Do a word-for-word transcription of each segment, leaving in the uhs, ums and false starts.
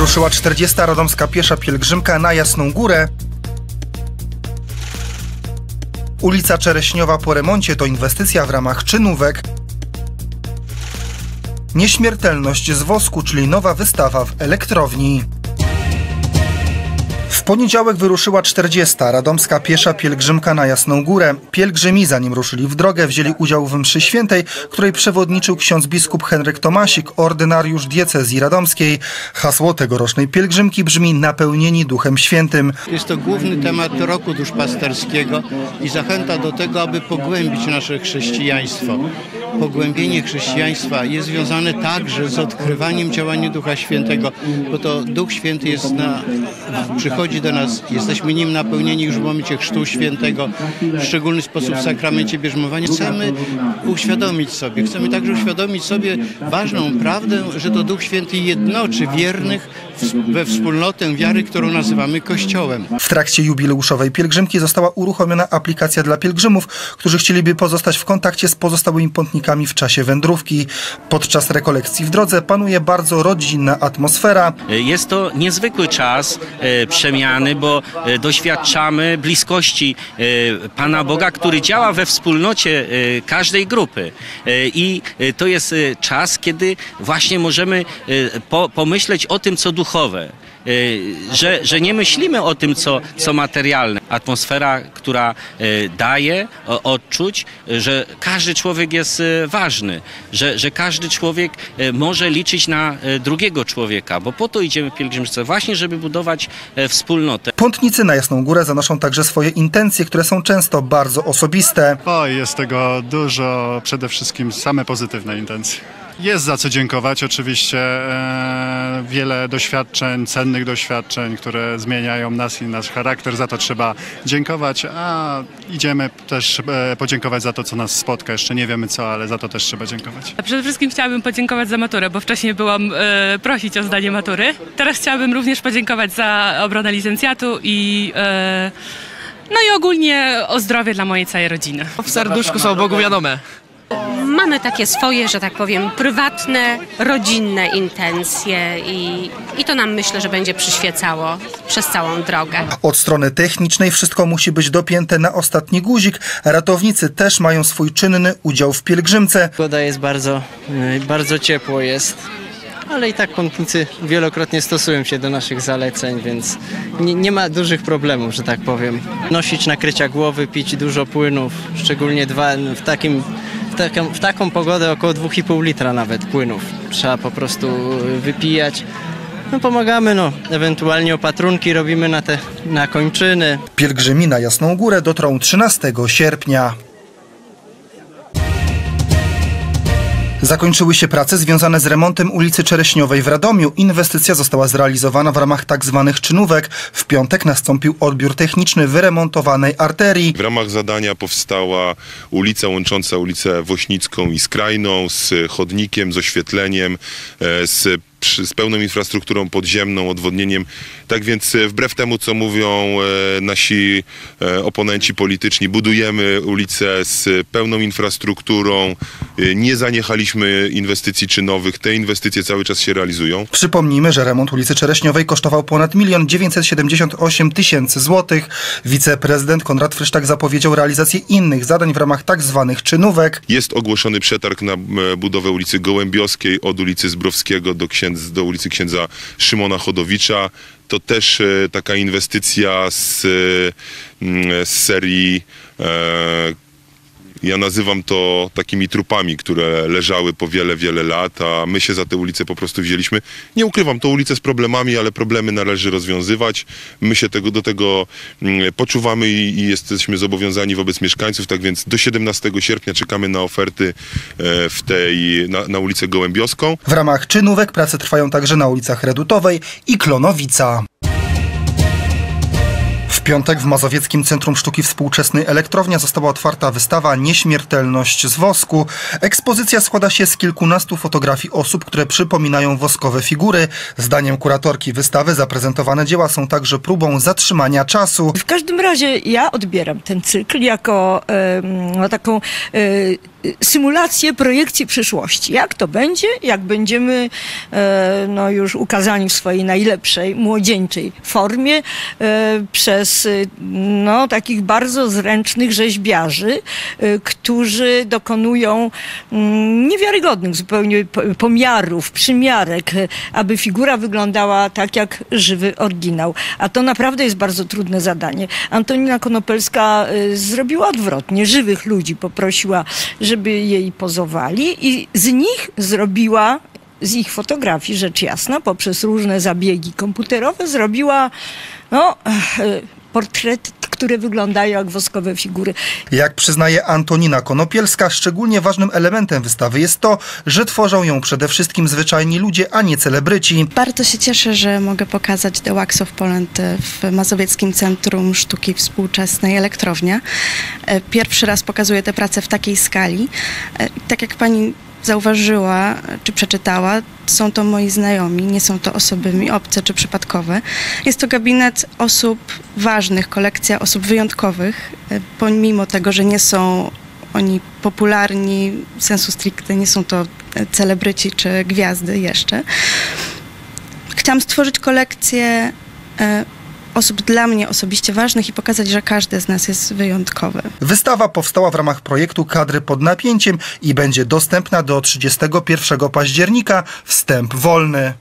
Wyruszyła czterdziesta radomska piesza pielgrzymka na Jasną Górę. Ulica Czereśniowa po remoncie to inwestycja w ramach czynówek. Nieśmiertelność z wosku, czyli nowa wystawa w elektrowni. W poniedziałek wyruszyła czterdziesta radomska piesza pielgrzymka na Jasną Górę. Pielgrzymi, zanim ruszyli w drogę, wzięli udział w mszy świętej, której przewodniczył ksiądz biskup Henryk Tomasik, ordynariusz diecezji radomskiej. Hasło tegorocznej pielgrzymki brzmi: napełnieni Duchem Świętym. Jest to główny temat roku duszpasterskiego i zachęta do tego, aby pogłębić nasze chrześcijaństwo. Pogłębienie chrześcijaństwa jest związane także z odkrywaniem działania Ducha Świętego, bo to Duch Święty jest na, przychodzi do nas, jesteśmy Nim napełnieni już w momencie Chrztu Świętego, w szczególny sposób w sakramencie bierzmowania. Chcemy uświadomić sobie, chcemy także uświadomić sobie ważną prawdę, że to Duch Święty jednoczy wiernych we wspólnotę wiary, którą nazywamy Kościołem. W trakcie jubileuszowej pielgrzymki została uruchomiona aplikacja dla pielgrzymów, którzy chcieliby pozostać w kontakcie z pozostałymi pątnikami w czasie wędrówki. Podczas rekolekcji w drodze panuje bardzo rodzinna atmosfera. Jest to niezwykły czas e, przemiany, bo e, doświadczamy bliskości e, Pana Boga, który działa we wspólnocie e, każdej grupy. E, I e, to jest e, czas, kiedy właśnie możemy e, po, pomyśleć o tym, co duchowe. Że, że nie myślimy o tym, co, co materialne. Atmosfera, która daje odczuć, że każdy człowiek jest ważny, że, że każdy człowiek może liczyć na drugiego człowieka, bo po to idziemy w pielgrzymce, właśnie żeby budować wspólnotę. Pątnicy na Jasną Górę zanoszą także swoje intencje, które są często bardzo osobiste. O, jest tego dużo, przede wszystkim same pozytywne intencje. Jest za co dziękować, oczywiście e, wiele doświadczeń, cennych doświadczeń, które zmieniają nas i nasz charakter, za to trzeba dziękować, a idziemy też e, podziękować za to, co nas spotka. Jeszcze nie wiemy co, ale za to też trzeba dziękować. A przede wszystkim chciałabym podziękować za maturę, bo wcześniej byłam e, prosić o zdanie matury. Teraz chciałabym również podziękować za obronę licencjatu i e, no i ogólnie o zdrowie dla mojej całej rodziny. W serduszku są Bogu wiadome. Mamy takie swoje, że tak powiem, prywatne, rodzinne intencje i, i to nam, myślę, że będzie przyświecało przez całą drogę. Od strony technicznej wszystko musi być dopięte na ostatni guzik. Ratownicy też mają swój czynny udział w pielgrzymce. Pogoda jest bardzo, bardzo ciepło jest, ale i tak pątnicy wielokrotnie stosują się do naszych zaleceń, więc nie, nie ma dużych problemów, że tak powiem. Nosić nakrycia głowy, pić dużo płynów, szczególnie dwa w takim W taką, w taką pogodę około dwa i pół litra nawet płynów trzeba po prostu wypijać. No pomagamy, no, ewentualnie opatrunki robimy na te na kończyny. Pielgrzymi na Jasną Górę dotrą trzynastego sierpnia. Zakończyły się prace związane z remontem ulicy Czereśniowej w Radomiu. Inwestycja została zrealizowana w ramach tak zwanych czynówek. W piątek nastąpił odbiór techniczny wyremontowanej arterii. W ramach zadania powstała ulica łącząca ulicę Wośnicką i Skrajną z chodnikiem, z oświetleniem, z z pełną infrastrukturą podziemną, odwodnieniem. Tak więc wbrew temu, co mówią e, nasi e, oponenci polityczni, budujemy ulicę z pełną infrastrukturą, e, nie zaniechaliśmy inwestycji czynowych, te inwestycje cały czas się realizują. Przypomnijmy, że remont ulicy Czereśniowej kosztował ponad milion dziewięćset siedemdziesiąt osiem tysięcy złotych. Wiceprezydent Konrad Frysztak zapowiedział realizację innych zadań w ramach tak zwanych czynówek. Jest ogłoszony przetarg na budowę ulicy Gołębioskiej od ulicy Zbrowskiego do księdza do ulicy księdza Szymona Chodowicza. To też e, taka inwestycja z, e, z serii, e, ja nazywam to takimi trupami, które leżały po wiele, wiele lat, a my się za tę ulicę po prostu wzięliśmy. Nie ukrywam, to ulicę z problemami, ale problemy należy rozwiązywać. My się tego, do tego mm, poczuwamy i, i jesteśmy zobowiązani wobec mieszkańców, tak więc do siedemnastego sierpnia czekamy na oferty e, w tej, na, na ulicę Gołębiowską. W ramach czynówek prace trwają także na ulicach Redutowej i Klonowica. W piątek w Mazowieckim Centrum Sztuki Współczesnej Elektrownia została otwarta wystawa Nieśmiertelność z wosku. Ekspozycja składa się z kilkunastu fotografii osób, które przypominają woskowe figury. Zdaniem kuratorki wystawy zaprezentowane dzieła są także próbą zatrzymania czasu. W każdym razie ja odbieram ten cykl jako e, no, taką e, symulację, projekcję przyszłości. Jak to będzie, jak będziemy e, no już ukazani w swojej najlepszej, młodzieńczej formie e, przez no, takich bardzo zręcznych rzeźbiarzy, e, którzy dokonują mm, niewiarygodnych zupełnie pomiarów, przymiarek, e, aby figura wyglądała tak jak żywy oryginał. A to naprawdę jest bardzo trudne zadanie. Antonina Konopelska e, zrobiła odwrotnie. Żywych ludzi poprosiła, żeby jej pozowali i z nich zrobiła, z ich fotografii rzecz jasna, poprzez różne zabiegi komputerowe zrobiła no, portrety, które wyglądają jak woskowe figury. Jak przyznaje Antonina Konopielska, szczególnie ważnym elementem wystawy jest to, że tworzą ją przede wszystkim zwyczajni ludzie, a nie celebryci. Bardzo się cieszę, że mogę pokazać The Wax of Poland w Mazowieckim Centrum Sztuki Współczesnej Elektrownia. Pierwszy raz pokazuję te prace w takiej skali. Tak jak pani zauważyła, czy przeczytała, są to moi znajomi, nie są to osoby mi obce czy przypadkowe. Jest to gabinet osób ważnych, kolekcja osób wyjątkowych, pomimo tego, że nie są oni popularni, sensu stricte, nie są to celebryci czy gwiazdy jeszcze. Chciałam stworzyć kolekcję osób dla mnie osobiście ważnych i pokazać, że każdy z nas jest wyjątkowy. Wystawa powstała w ramach projektu Kadry pod napięciem i będzie dostępna do trzydziestego pierwszego października. Wstęp wolny.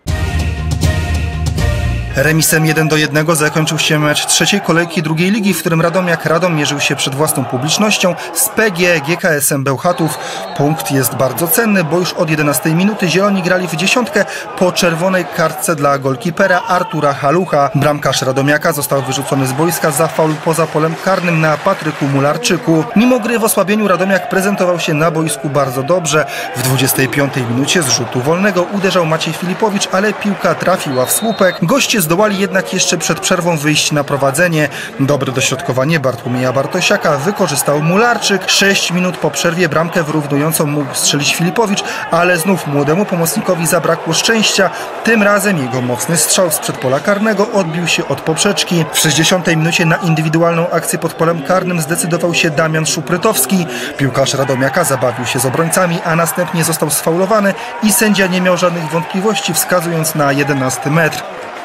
Remisem jeden do jednego zakończył się mecz trzeciej kolejki drugiej ligi, w którym Radomiak Radom mierzył się przed własną publicznością z P G G K S M Bełchatów. Punkt jest bardzo cenny, bo już od jedenastej minuty zieloni grali w dziesiątkę po czerwonej kartce dla golkipera Artura Halucha. Bramkarz Radomiaka został wyrzucony z boiska za faul poza polem karnym na Patryku Mularczyku. Mimo gry w osłabieniu Radomiak prezentował się na boisku bardzo dobrze. W dwudziestej piątej minucie z rzutu wolnego uderzał Maciej Filipowicz, ale piłka trafiła w słupek. Goście zdołali jednak jeszcze przed przerwą wyjść na prowadzenie. Dobre dośrodkowanie Bartłomieja Bartosiaka wykorzystał Mularczyk. Sześć minut po przerwie bramkę wyrównującą mógł strzelić Filipowicz, ale znów młodemu pomocnikowi zabrakło szczęścia. Tym razem jego mocny strzał z przedpola karnego odbił się od poprzeczki. W sześćdziesiątej minucie na indywidualną akcję pod polem karnym zdecydował się Damian Szuprytowski. Piłkarz Radomiaka zabawił się z obrońcami, a następnie został sfaulowany i sędzia nie miał żadnych wątpliwości, wskazując na jedenasty metr.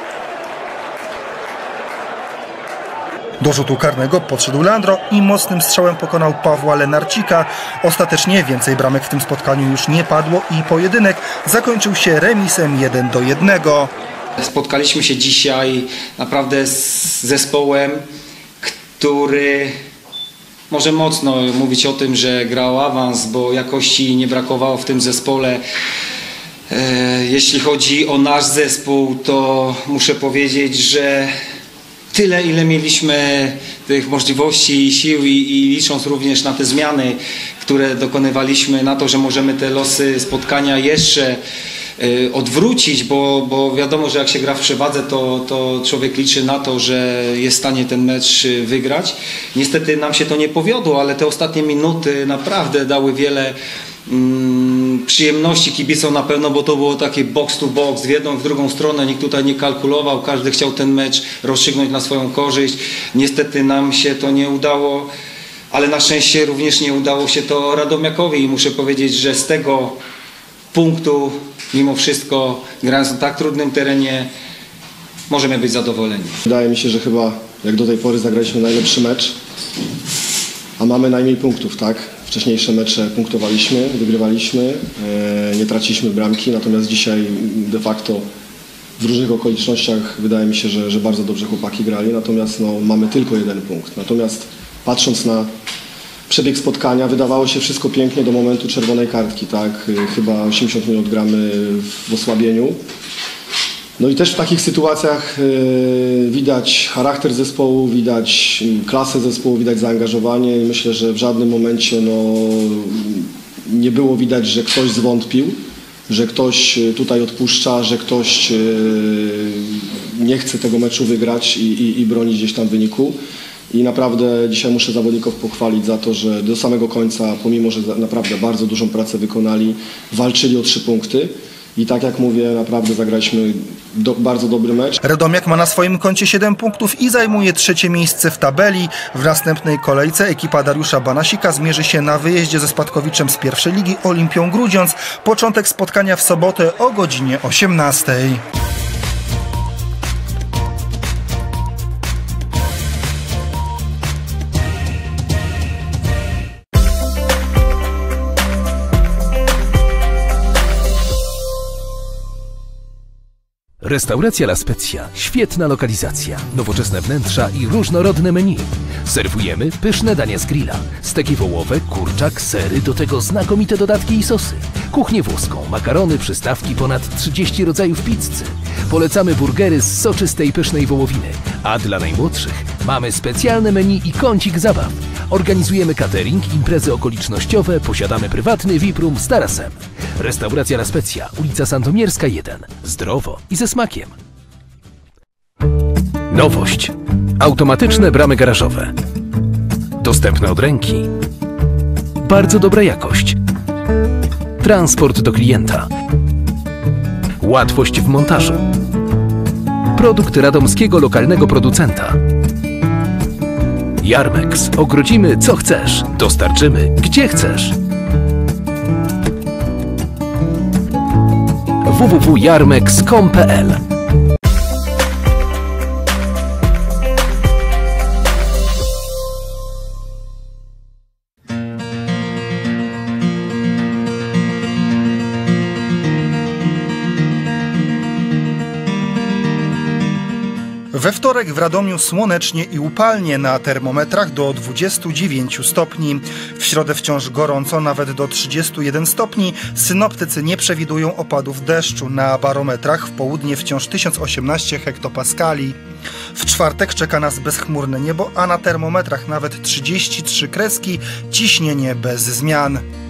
Do rzutu karnego podszedł Leandro i mocnym strzałem pokonał Pawła Lenarcika. Ostatecznie więcej bramek w tym spotkaniu już nie padło i pojedynek zakończył się remisem jeden do jednego. Spotkaliśmy się dzisiaj naprawdę z zespołem, który może mocno mówić o tym, że grał awans, bo jakości nie brakowało w tym zespole. Jeśli chodzi o nasz zespół, to muszę powiedzieć, że tyle, ile mieliśmy tych możliwości i sił i, i licząc również na te zmiany, które dokonywaliśmy, na to, że możemy te losy spotkania jeszcze y, odwrócić, bo, bo wiadomo, że jak się gra w przewadze, to, to człowiek liczy na to, że jest w stanie ten mecz wygrać. Niestety nam się to nie powiodło, ale te ostatnie minuty naprawdę dały wiele Mm, przyjemności kibicom na pewno, bo to było takie box to box, w jedną, w drugą stronę, nikt tutaj nie kalkulował, każdy chciał ten mecz rozstrzygnąć na swoją korzyść. Niestety nam się to nie udało, ale na szczęście również nie udało się to Radomiakowi i muszę powiedzieć, że z tego punktu mimo wszystko, grając na tak trudnym terenie, możemy być zadowoleni. Wydaje mi się, że chyba jak do tej pory zagraliśmy najlepszy mecz, a mamy najmniej punktów, tak? Wcześniejsze mecze punktowaliśmy, wygrywaliśmy, nie traciliśmy bramki, natomiast dzisiaj de facto w różnych okolicznościach wydaje mi się, że, że bardzo dobrze chłopaki grali, natomiast no, mamy tylko jeden punkt. Natomiast patrząc na przebieg spotkania, wydawało się wszystko pięknie do momentu czerwonej kartki, tak? Chyba osiemdziesiąt minut gramy w osłabieniu. No i też w takich sytuacjach y, widać charakter zespołu, widać klasę zespołu, widać zaangażowanie i myślę, że w żadnym momencie no, nie było widać, że ktoś zwątpił, że ktoś tutaj odpuszcza, że ktoś y, nie chce tego meczu wygrać i, i, i bronić gdzieś tam wyniku. I naprawdę dzisiaj muszę zawodników pochwalić za to, że do samego końca, pomimo że naprawdę bardzo dużą pracę wykonali, walczyli o trzy punkty. I tak jak mówię, naprawdę zagraliśmy do, bardzo dobry mecz. Radomiak ma na swoim koncie siedem punktów i zajmuje trzecie miejsce w tabeli. W następnej kolejce ekipa Dariusza Banasika zmierzy się na wyjeździe ze spadkowiczem z pierwszej ligi Olimpią Grudziądz. Początek spotkania w sobotę o godzinie osiemnastej. Restauracja La Spezia. Świetna lokalizacja, nowoczesne wnętrza i różnorodne menu. Serwujemy pyszne dania z grilla. Steki wołowe, kurczak, sery, do tego znakomite dodatki i sosy. Kuchnię włoską, makarony, przystawki, ponad trzydzieści rodzajów pizzy. Polecamy burgery z soczystej, pysznej wołowiny. A dla najmłodszych mamy specjalne menu i kącik zabaw. Organizujemy catering, imprezy okolicznościowe, posiadamy prywatny V I P room z tarasem. Restauracja La Spezia, ulica Sandomierska jeden. Zdrowo i ze smakiem. Nowość. Automatyczne bramy garażowe. Dostępne od ręki. Bardzo dobra jakość. Transport do klienta. Łatwość w montażu. Produkt radomskiego lokalnego producenta. Jarmex. Ogrodzimy co chcesz. Dostarczymy gdzie chcesz. w w w kropka jarmex kropka com kropka p l We wtorek w Radomiu słonecznie i upalnie, na termometrach do dwudziestu dziewięciu stopni. W środę wciąż gorąco, nawet do trzydziestu jeden stopni. Synoptycy nie przewidują opadów deszczu. Na barometrach w południe wciąż tysiąc osiemnaście hektopaskali. W czwartek czeka nas bezchmurne niebo, a na termometrach nawet trzydzieści trzy kreski, ciśnienie bez zmian.